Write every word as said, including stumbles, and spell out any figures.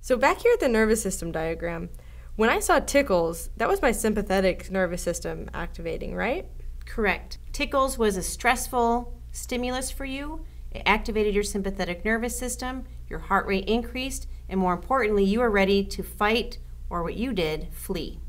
So back here at the nervous system diagram, when I saw tickles, that was my sympathetic nervous system activating, right? Correct. Tickles was a stressful stimulus for you. It activated your sympathetic nervous system, your heart rate increased, and more importantly, you were ready to fight, or what you did, flee.